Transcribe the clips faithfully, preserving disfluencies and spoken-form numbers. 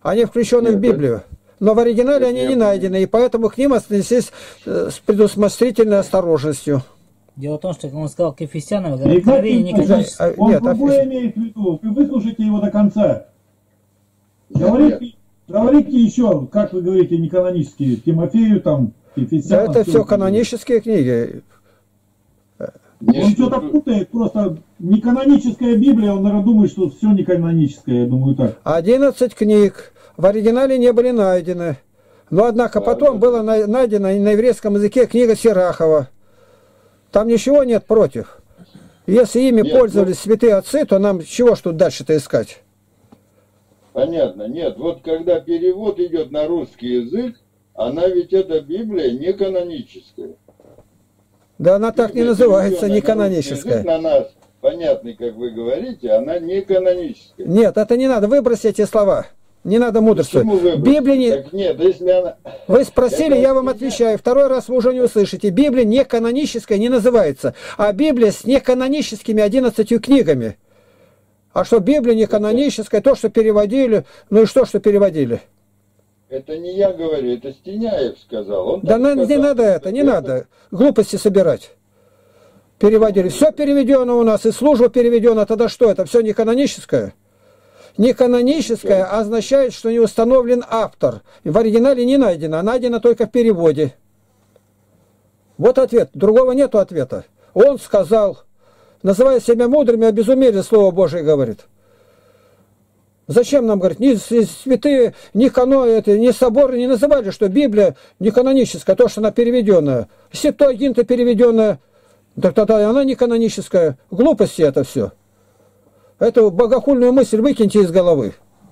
Они включены Нет, в Библию. Но в оригинале они не найдены, и поэтому к ним отнеслись с предусмотрительной осторожностью. Дело в том, что, как он сказал, к Ефесянам, откровение не каноническое. Он Нет, другое имеет в виду. Вы выслушайте его до конца. Говорите, говорите еще, как вы говорите, не канонические. Тимофею, там, Ефесянам. Да это все канонические книги. Он что-то путает, просто неканоническая Библия, он, наверное, думает, что все неканоническое, я думаю так. одиннадцать книг в оригинале не были найдены. Но, однако, потом было найдено на еврейском языке книга Сирахова. Там ничего нет против. Если ими нет, пользовались ну... святые отцы, то нам чего ж тут дальше-то искать? Понятно, нет. Вот когда перевод идет на русский язык, она ведь эта Библия не каноническая. Да она так не называется, не каноническая. На нас, понятный, как вы говорите, она не каноническая. Нет, это не надо, выбросьте эти слова. Не надо мудрствовать. Библия не... Так нет, если она... Вы спросили, я вам отвечаю. Второй раз вы уже не услышите. Библия не каноническая не называется, а Библия с неканоническими одиннадцатью книгами. А что Библия не каноническая, то, что переводили, ну и что, что переводили? Это не я говорю, это Стеняев сказал. Он да на, сказал, не надо это, не это... надо глупости собирать. Переводили. Все переведено у нас, и служба переведена. Тогда что, это все не каноническое? Не каноническое означает, что не установлен автор. В оригинале не найдено, а найдено только в переводе. Вот ответ. Другого нету ответа. Он сказал, называя себя мудрыми, обезумели, Слово Божие говорит. Зачем нам, говорит, ни святые, ни каноны, это, ни соборы не называли, что Библия не каноническая, то, что она переведенная. Септуагинта переведенная, так тогда она не каноническая. Глупости это все. Эту богохульную мысль выкиньте из головы.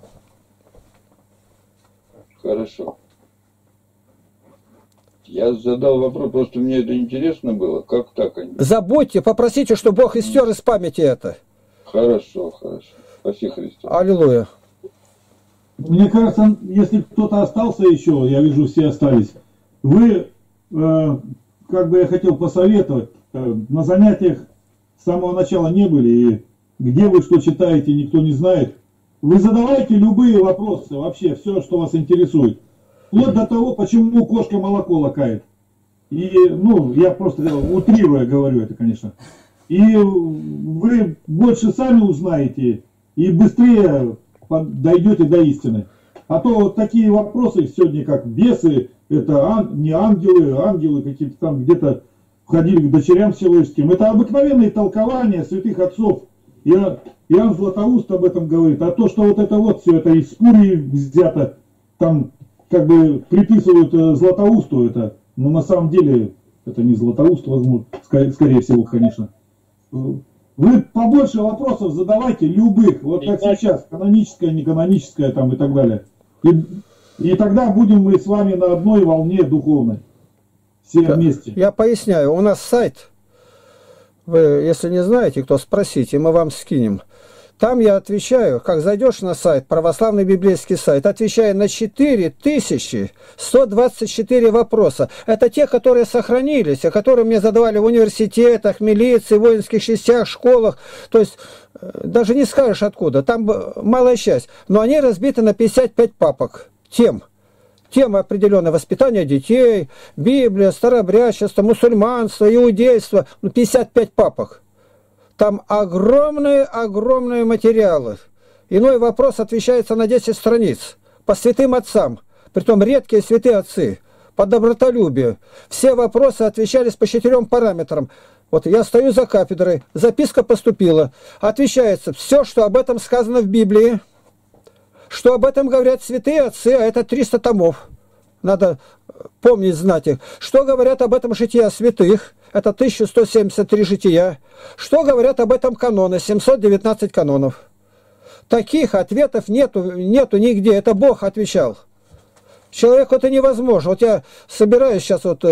Хорошо. Я задал вопрос, просто мне это интересно было. Как так они? Забудьте, попросите, чтобы Бог истер из памяти это. Хорошо, хорошо. Спаси Христос. Аллилуйя. Мне кажется, если кто-то остался еще, я вижу, все остались, вы, э, как бы я хотел посоветовать, э, на занятиях с самого начала не были, и где вы что читаете, никто не знает. Вы задавайте любые вопросы, вообще все, что вас интересует. Вплоть до того, почему кошка молоко лакает. И, ну, я просто утрируя говорю это, конечно. И вы больше сами узнаете и быстрее дойдете до истины. А то вот такие вопросы сегодня, как бесы, это ан, не ангелы, ангелы какие-то там где-то входили к дочерям Силуевским. Это обыкновенные толкования святых отцов. Я, Иоанн Златоуст об этом говорит. А то, что вот это вот все, это из Курии взято, там как бы приписывают Златоусту это, но на самом деле это не Златоуст, возможно, скорее, скорее всего, конечно. Вы побольше вопросов задавайте, любых, вот как сейчас, каноническое, не каноническое там и так далее. И, и тогда будем мы с вами на одной волне духовной. Все вместе. Я поясняю, у нас сайт, вы, если не знаете, кто, спросите, мы вам скинем. Там я отвечаю, как зайдешь на сайт, православный библейский сайт, отвечаю на четыре тысячи сто двадцать четыре вопроса. Это те, которые сохранились, которые мне задавали в университетах, милиции, воинских частях, школах. То есть, даже не скажешь откуда, там малая часть. Но они разбиты на пятьдесят пять папок тем. Темы определенное: воспитание детей, Библия, старообрядчество, мусульманство, иудейство. Ну, пятьдесят пять папок. Там огромные-огромные материалы. Иной вопрос отвечается на десять страниц. По святым отцам. Притом редкие святые отцы. По добротолюбию. Все вопросы отвечались по четырем параметрам. Вот я стою за кафедрой. Записка поступила. Отвечается все, что об этом сказано в Библии. Что об этом говорят святые отцы, а это триста томов. Надо помнить, знать их. Что говорят об этом жития святых? Это тысяча сто семьдесят три жития. Что говорят об этом каноны? семьсот девятнадцать канонов. Таких ответов нету, нету нигде. Это Бог отвечал. Человеку это невозможно. Вот я собираюсь сейчас, вот,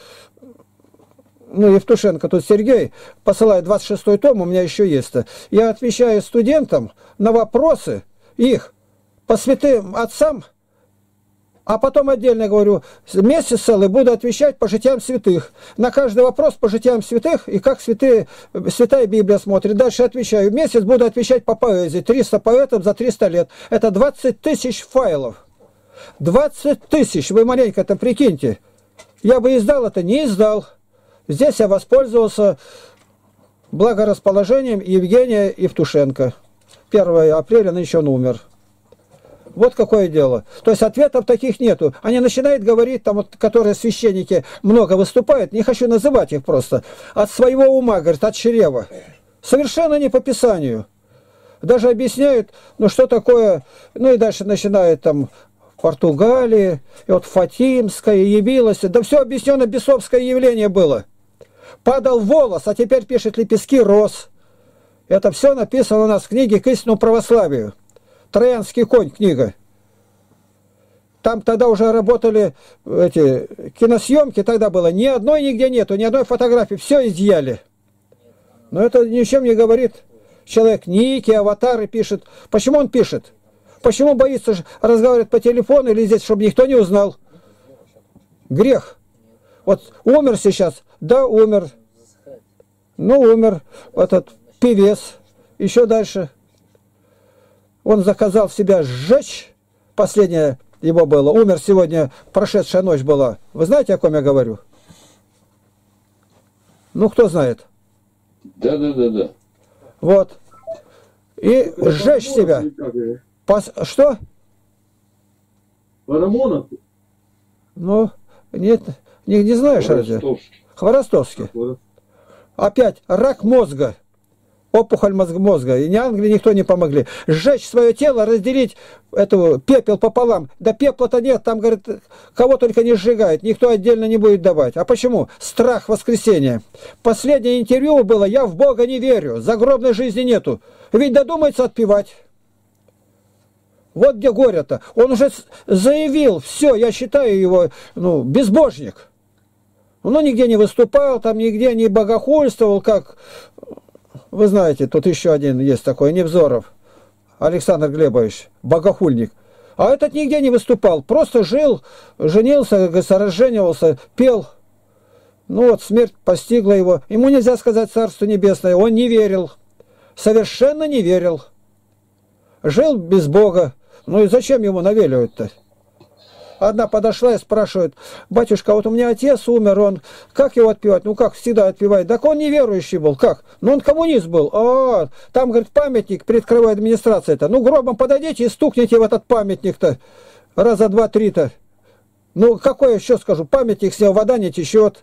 ну, Евтушенко, тут Сергей посылает двадцать шестой том, у меня еще есть. Я отвечаю студентам на вопросы их по святым отцам А потом отдельно говорю, месяц целый буду отвечать по житиям святых. На каждый вопрос по житиям святых и как святые, святая Библия смотрит. Дальше отвечаю. Месяц буду отвечать по поэзии. триста поэтов за триста лет. Это двадцать тысяч файлов. двадцать тысяч. Вы маленько это прикиньте. Я бы издал это, не издал. Здесь я воспользовался благорасположением Евгения Евтушенко. первого апреля он еще умер. Вот какое дело. То есть ответов таких нету. Они начинают говорить, там вот, которые священники много выступают, не хочу называть их просто, от своего ума, говорят, от чрева. Совершенно не по Писанию. Даже объясняют, ну что такое, ну и дальше начинают там в Португалии, и вот Фатимское явилось, да все объяснено, бесовское явление было. Падал волос, а теперь пишет лепестки роз. Это все написано у нас в книге «К истинному православию». «Троянский конь» книга. Там тогда уже работали эти киносъемки, тогда было ни одной нигде нету, ни одной фотографии, все изъяли. Но это ни о чем не говорит. Человек ники, аватары пишет. Почему он пишет? Почему боится разговаривать по телефону или здесь, чтобы никто не узнал? Грех. Вот умер сейчас, да, умер. Ну, умер этот певец. Еще дальше. Он заказал себя сжечь. Последнее его было. Умер сегодня, прошедшая ночь была. Вы знаете, о ком я говорю? Ну, кто знает? Да, да, да, да. Вот. И сжечь себя. Пос... Что? Парамонов? Ну, нет, не, не знаешь разве? Хворостовский. Опять рак мозга. Опухоль мозга. И ни Англии никто не помогли. Сжечь свое тело, разделить эту пепел пополам. Да пепла-то нет, там, говорит, кого только не сжигает. Никто отдельно не будет давать. А почему? Страх воскресения. Последнее интервью было: я в Бога не верю, загробной жизни нету. Ведь додумается отпевать. Вот где горе-то. Он уже заявил, все, я считаю его, ну, безбожник. Он нигде не выступал, там нигде не богохульствовал, как... Вы знаете, тут еще один есть такой, Невзоров, Александр Глебович, богохульник. А этот нигде не выступал, просто жил, женился, разженивался, пел. Ну вот, смерть постигла его. Ему нельзя сказать Царство Небесное, он не верил, совершенно не верил. Жил без Бога. Ну и зачем ему навеливать-то? Одна подошла и спрашивает: батюшка, вот у меня отец умер, он как его отпевать? Ну как всегда отпевает. Так он неверующий был. Как? Ну он коммунист был. А, там, говорит, памятник перед краевой администрацией-то. Ну гробом подойдите и стукните в этот памятник-то. Раза два-три-то. Ну какой еще скажу? Памятник снял, вода не течет.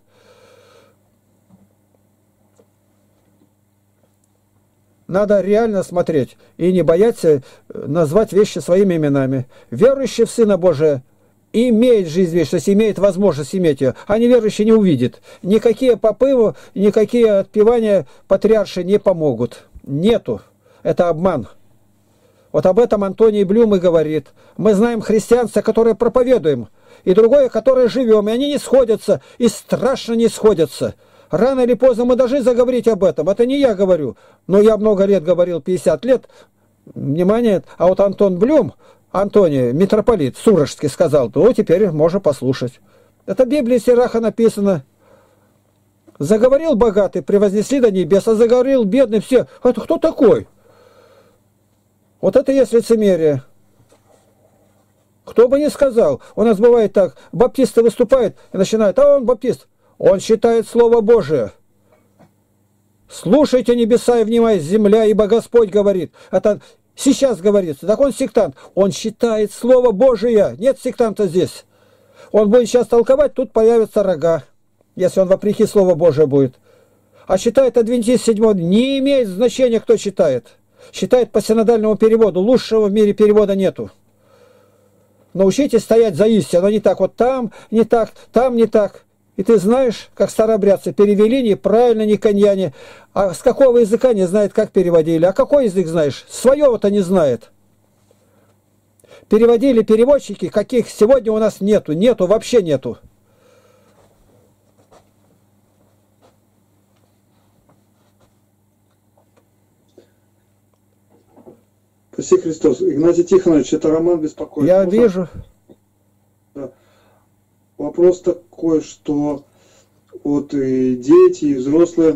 Надо реально смотреть и не бояться назвать вещи своими именами. Верующий в Сына Божия имеет жизнь вечную, то есть имеет возможность иметь ее, а неверующий не увидит. Никакие попы, никакие отпевания патриарши не помогут. Нету. Это обман. Вот об этом Антоний Блюм и говорит. Мы знаем христианство, которое проповедуем, и другое, которое живем, и они не сходятся, и страшно не сходятся. Рано или поздно мы должны заговорить об этом. Это не я говорю, но я много лет говорил, пятьдесят лет. Внимание, а вот Антон Блюм, Антоний, митрополит Сурожский, сказал: ну, теперь можно послушать. Это в Библии Сираха написано. Заговорил богатый, превознесли до небес, а заговорил бедный, все. Это кто такой? Вот это и есть лицемерие. Кто бы ни сказал. У нас бывает так, баптисты выступают и начинают: а он баптист. Он считает Слово Божие. Слушайте небеса и внимай, земля, ибо Господь говорит. Это сейчас говорится. Так он сектант. Он считает Слово Божие. Нет сектанта здесь. Он будет сейчас толковать, тут появятся рога. Если он вопреки Слову Божие будет. А считает адвентист седьмого. Не имеет значения, кто читает. Считает по синодальному переводу. Лучшего в мире перевода нету. Научитесь стоять за истину. Но не так. Вот там не так, там не так. И ты знаешь, как старообрядцы перевели неправильно, не коньяне. А с какого языка не знает, как переводили. А какой язык знаешь? Своего-то не знает. Переводили переводчики, каких сегодня у нас нету. Нету, вообще нету. Спаси Христос. Игнатий Тихонович, это Роман беспокоит. Я Можно? вижу. Да. вопрос такой, что вот и дети, и взрослые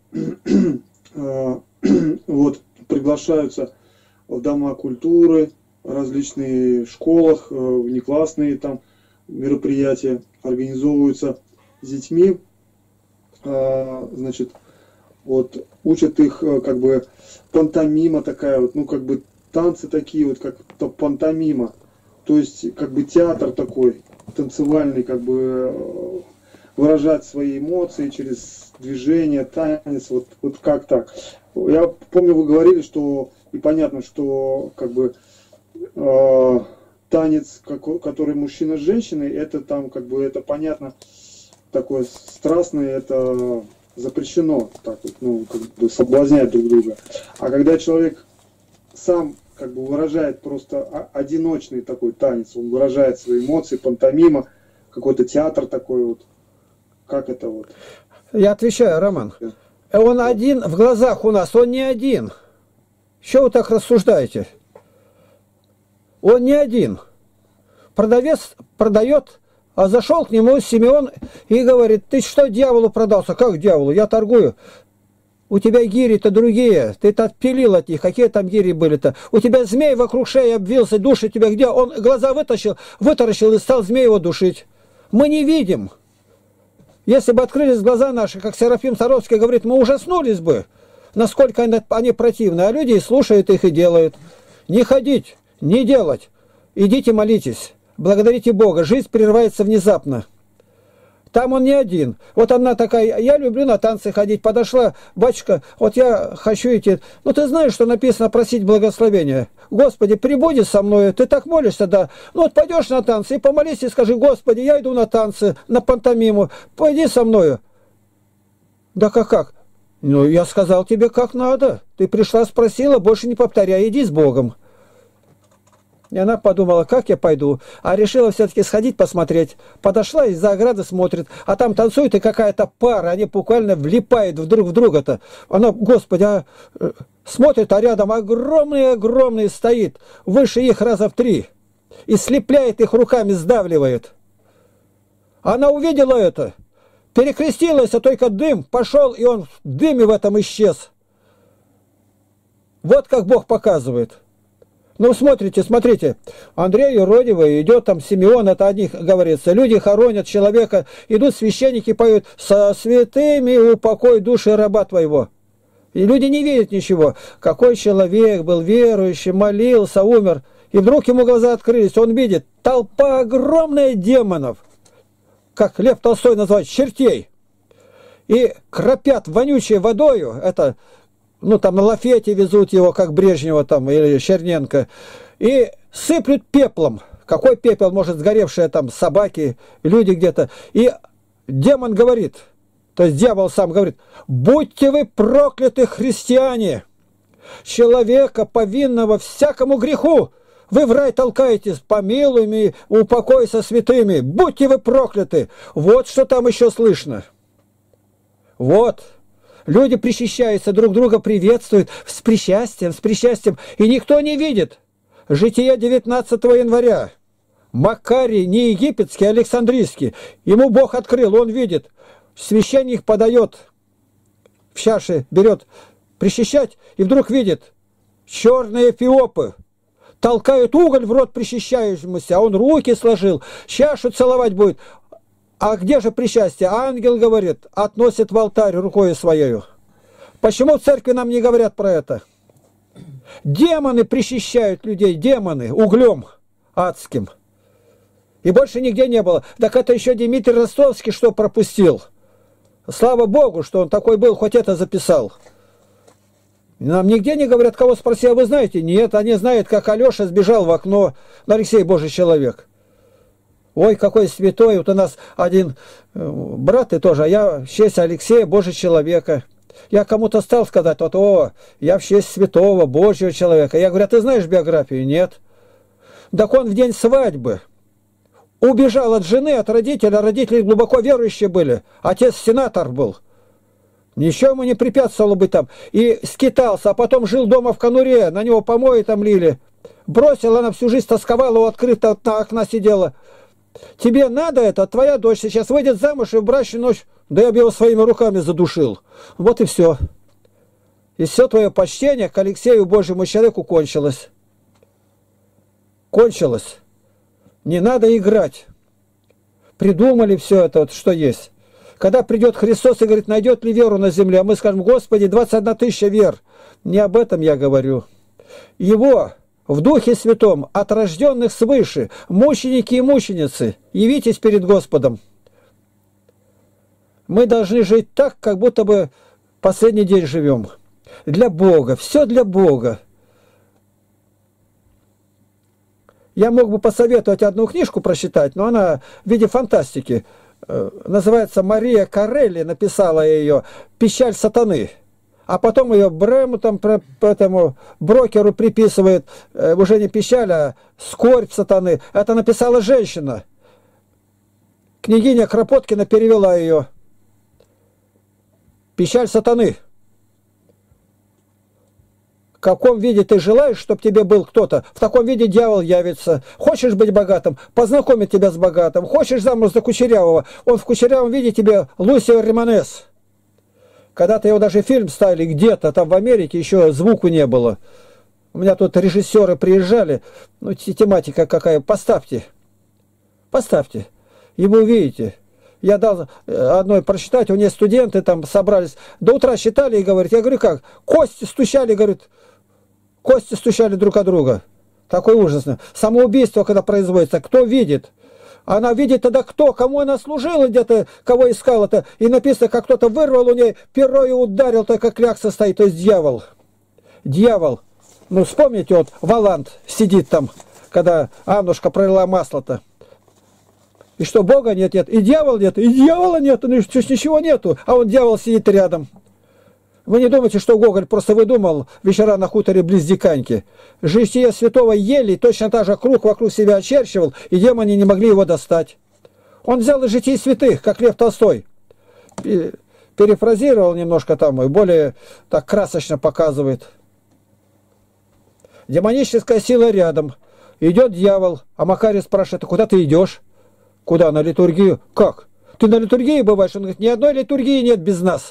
вот приглашаются в дома культуры, в различные школах, внеклассные там мероприятия организовываются с детьми, значит, вот учат их как бы пантомима такая вот, ну как бы танцы такие вот, как пантомима, то есть как бы театр такой танцевальный, как бы выражать свои эмоции через движение, танец, вот, вот как так. Я помню, вы говорили, что и понятно, что как бы э, танец, как, который мужчина с женщиной, это там как бы это понятно, такое страстное, это запрещено, так вот, ну, как бы соблазнять друг друга. А когда человек сам как бы выражает просто одиночный такой танец, он выражает свои эмоции, пантомима, какой-то театр такой вот, как это вот? Я отвечаю, Роман. Он один в глазах у нас, он не один. Что вы так рассуждаете? Он не один. Продавец продает, а зашел к нему Симеон и говорит: ты что дьяволу продался? Как дьяволу? Я торгую. У тебя гири-то другие, ты-то отпилил от них, какие там гири были-то? У тебя змей вокруг шеи обвился, душит тебя где? Он глаза вытащил, вытаращил и стал змей его душить. Мы не видим. Если бы открылись глаза наши, как Серафим Саровский говорит, мы ужаснулись бы, насколько они противны, а люди слушают их и делают. Не ходить, не делать. Идите молитесь, благодарите Бога, жизнь прерывается внезапно. Там он не один. Вот она такая: я люблю на танцы ходить. Подошла: батюшка, вот я хочу идти. Ну ты знаешь, что написано просить благословения. Господи, прибуди со мной. Ты так молишься, да. Ну вот пойдешь на танцы и помолись и скажи: Господи, я иду на танцы, на пантомиму. Пойди со мною. Да как как? Ну я сказал тебе как надо. Ты пришла, спросила, больше не повторяй, иди с Богом. И она подумала: как я пойду? А решила все-таки сходить посмотреть. Подошла, из-за ограды смотрит, а там танцует и какая-то пара, они буквально влипают друг в друга-то. Она: Господи, а... смотрит, а рядом огромный-огромный стоит, выше их раза в три, и слепляет их руками, сдавливает. Она увидела это, перекрестилась, а только дым пошел, и он в дыме в этом исчез. Вот как Бог показывает. Ну, смотрите, смотрите, Андрей Юродивый идет, там Симеон, это о них говорится, люди хоронят человека, идут священники, поют: со святыми упокой души раба твоего. И люди не видят ничего. Какой человек был верующий, молился, умер, и вдруг ему глаза открылись, он видит толпа огромная демонов, как Лев Толстой называет, чертей, и кропят вонючей водою, это... ну, там на лафете везут его, как Брежнева там, или Черненко, и сыплют пеплом. Какой пепел? Может, сгоревшие там собаки, люди где-то. И демон говорит, то есть дьявол сам говорит: будьте вы прокляты, христиане, человека, повинного всякому греху, вы в рай толкаетесь, помилуй меня, упокой со святыми, будьте вы прокляты. Вот что там еще слышно. Вот. Люди причащаются, друг друга приветствуют с причастием, с причастием, и никто не видит. Житие девятнадцатого января. Макарий, не египетский, а Александрийский. Ему Бог открыл, он видит. Священник подает в чаше, берет причащать, и вдруг видит: черные эфиопы толкают уголь в рот причащающемуся, а он руки сложил, чашу целовать будет. А где же причастие? Ангел говорит, относит в алтарь рукой своей. Почему в церкви нам не говорят про это? Демоны причащают людей, демоны, углем адским. И больше нигде не было. Так это еще Дмитрий Ростовский что пропустил? Слава Богу, что он такой был, хоть это записал. Нам нигде не говорят, кого спросил, а вы знаете? Нет, они знают, как Алеша сбежал в окно, Алексей Божий человек. Ой, какой святой, вот у нас один брат и тоже, а я в честь Алексея, Божий человека. Я кому-то стал сказать, вот, о, я в честь святого, Божьего человека. Я говорю: а ты знаешь биографию? Нет. Так он в день свадьбы убежал от жены, от родителей, а родители глубоко верующие были. Отец сенатор был. Ничего ему не препятствовало быть там. И скитался, а потом жил дома в конуре, на него помои там лили. Бросила, она всю жизнь тосковала, у открытого окна сидела. Тебе надо это, твоя дочь сейчас выйдет замуж и в брачную ночь, да я бы его своими руками задушил. Вот и все. И все твое почтение к Алексею, Божьему человеку, кончилось. Кончилось. Не надо играть. Придумали все это, вот, что есть. Когда придет Христос и говорит, найдет ли веру на земле, а мы скажем, Господи, двадцать одна тысяча вер. Не об этом я говорю. Его в Духе Святом, от рожденных свыше, мученики и мученицы, явитесь перед Господом. Мы должны жить так, как будто бы последний день живем. Для Бога, все для Бога. Я мог бы посоветовать одну книжку прочитать, но она в виде фантастики. Называется Мария Корелли, написала ее «Печаль сатаны». А потом ее Брему, там, по этому брокеру приписывает уже не печаль, а скорбь сатаны. Это написала женщина. Княгиня Кропоткина перевела ее. «Печаль сатаны». В каком виде ты желаешь, чтобы тебе был кто-то, в таком виде дьявол явится. Хочешь быть богатым, познакомит тебя с богатым. Хочешь замуж за кучерявого, он в кучерявом виде тебе Лусио Римонес. Когда-то его даже фильм ставили где-то, там в Америке еще звуку не было. У меня тут режиссеры приезжали, ну тематика какая, поставьте, поставьте, и вы увидите. Я дал одной прочитать, у нее студенты там собрались, до утра считали и говорят, я говорю, как, кости стучали, говорит, кости стучали друг от друга. Такой ужасный. Самоубийство, когда производится, кто видит? Она видит тогда кто, кому она служила где-то, кого искала-то. И написано, как кто-то вырвал у нее перо и ударил, только клякса стоит, то есть дьявол. Дьявол. Ну, вспомните, вот Валант сидит там, когда Аннушка пролила масло-то. И что, Бога нет, нет, и дьявола нет, и дьявола нет, ну ничего нету, а он дьявол сидит рядом. Вы не думайте, что Гоголь просто выдумал вечера на хуторе близ Диканьки. Житие святого ели, точно так же круг вокруг себя очерчивал, и демоны не могли его достать. Он взял из житий святых, как Лев Толстой. Перефразировал немножко там, и более так красочно показывает. Демоническая сила рядом. Идет дьявол, а Макарий спрашивает, а куда ты идешь? Куда? На литургию? Как? Ты на литургии бываешь? Он говорит, ни одной литургии нет без нас.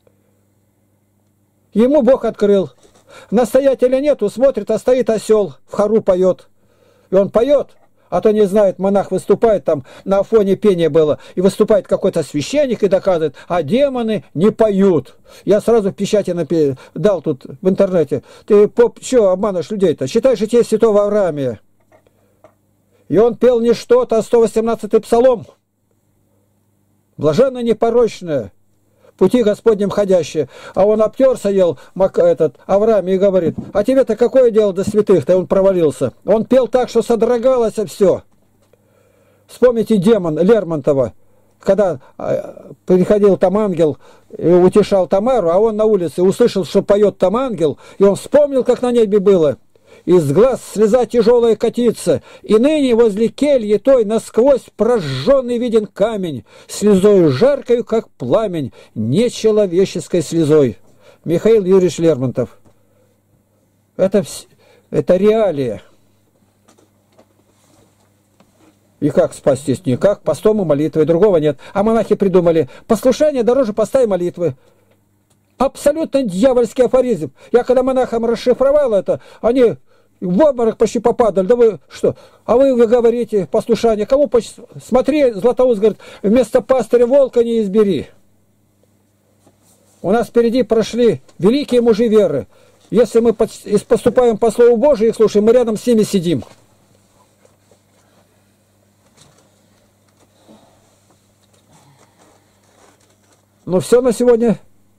Ему Бог открыл. Настоятеля нету, смотрит, а стоит осел, в хору поет. И он поет, а то не знает, монах выступает, там на фоне пения было, и выступает какой-то священник и доказывает, а демоны не поют. Я сразу в печати напи... дал тут в интернете. Ты, поп, что обманываешь людей-то? Считай житие святого Авраамия. И он пел не что-то, а сто восемнадцатый псалом. Блаженно непорочное, пути Господнем ходящие. А он обтерся, ел этот Авраам и говорит, а тебе-то какое дело до святых-то? Он провалился. Он пел так, что содрогалось все. Вспомните демон Лермонтова, когда приходил там ангел и утешал Тамару, а он на улице услышал, что поет там ангел, и он вспомнил, как на небе было. Из глаз слеза тяжелая катится, и ныне возле кельи той насквозь прожженный виден камень, слезою жаркою, как пламень, нечеловеческой слезой. Михаил Юрьевич Лермонтов. Это, это реалия. И как спастись? Никак, постом и молитвой, другого нет. А монахи придумали, послушание дороже поста и молитвы. Абсолютно дьявольский афоризм. Я когда монахам расшифровал это, они в обморок почти попадали. Да вы что? А вы, вы говорите, послушание. Кому почти... Смотри, Златоуст говорит, вместо пастыря волка не избери. У нас впереди прошли великие мужи веры. Если мы поступаем по Слову Божию и слушаем, мы рядом с ними сидим. Ну все на сегодня.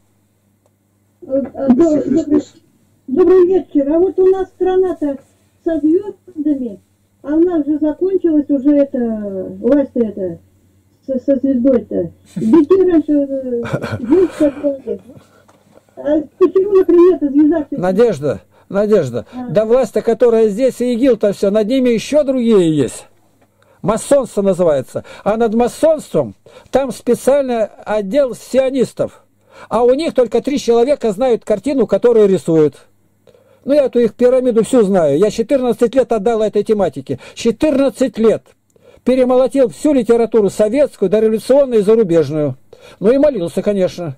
Добрый, добрый вечер. А вот у нас страна-то со звездами, а у нас же закончилась уже это, власть это, со, со звездой-то. Детей раньше звезд создали. А почему, например, эта звезда... Надежда, Надежда. А. Да власть-то, которая здесь, и ИГИЛ-то все, над ними еще другие есть. Масонство называется. А над масонством там специальный отдел сионистов. А у них только три человека знают картину, которую рисуют. Ну, я эту их пирамиду всю знаю. Я четырнадцать лет отдал этой тематике. четырнадцать лет. перемолотил всю литературу советскую, дореволюционную и зарубежную. Ну и молился, конечно.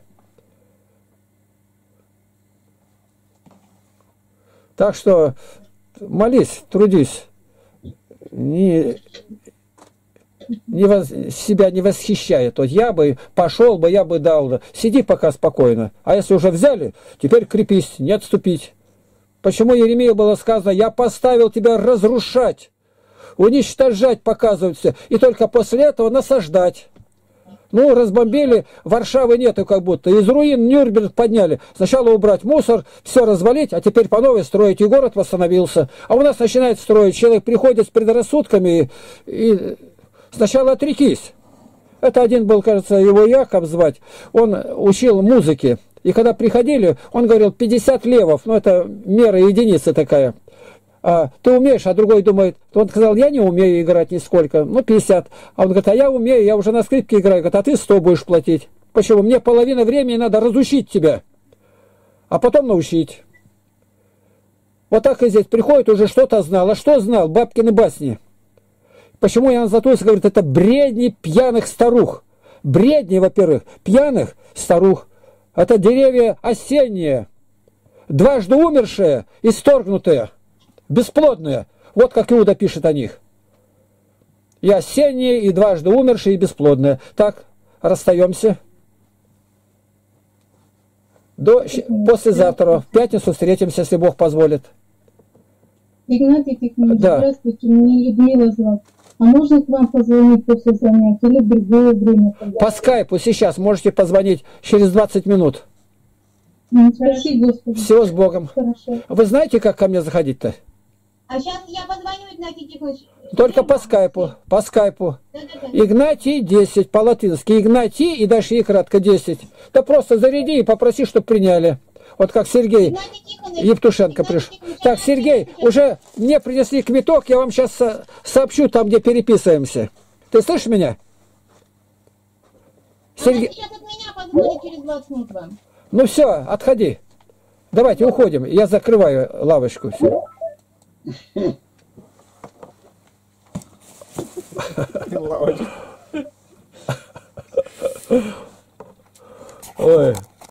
Так что молись, трудись. Не, не воз, себя не восхищая. То я бы пошел бы, я бы дал. Сиди пока спокойно. А если уже взяли, теперь крепись, не отступить. Почему Еремею было сказано: я поставил тебя разрушать, уничтожать, показывается, и только после этого насаждать. Ну, разбомбили, Варшавы нету как будто. Из руин Нюрнберг подняли. Сначала убрать мусор, все развалить, а теперь по новой строить, и город восстановился. А у нас начинает строить. Человек приходит с предрассудками, и, и сначала отрекись. Это один был, кажется, его Яков звать. Он учил музыке. И когда приходили, он говорил пятьдесят левов. Ну, это мера единицы такая. А, ты умеешь, а другой думает, он сказал, я не умею играть нисколько, ну пятьдесят. А он говорит, а я умею, я уже на скрипке играю. Говорит, а ты сто будешь платить. Почему? Мне половина времени надо разучить тебя, а потом научить. Вот так и здесь приходит, уже что-то знал. А что знал? Бабкины басни. Почему Иоанн Златоуст говорит, это бредни пьяных старух. Бредни, во-первых, пьяных старух. Это деревья осенние, дважды умершие, исторгнутые. Бесплодные. Вот как Иуда пишет о них. И осенние, и дважды умершие, и бесплодные. Так, расстаемся. До, послезавтра, в пятницу встретимся, если Бог позволит. Игнатий Тихонович, да. Здравствуйте, меня Людмила зовут. А можно к вам позвонить после занятия или в другое время? Когда... По скайпу сейчас можете позвонить через двадцать минут. Спасибо, Господи. Всего с Богом. Хорошо. Вы знаете, как ко мне заходить-то? А сейчас я позвоню, Игнатий Тихонович. Только по скайпу. По скайпу. Да, да, да. Игнатий десять, по-латински. Игнатий и дальше и кратко десять. Да просто заряди и попроси, чтобы приняли. Вот как Сергей Евтушенко пришел. Так, Сергей, уже мне принесли квиток, я вам сейчас со сообщу там, где переписываемся. Ты слышишь меня? Сергей... Она сейчас от меня позвонит через двадцать минут вам. Ну все, отходи. Давайте уходим. Я закрываю лавочку. Все. Ой.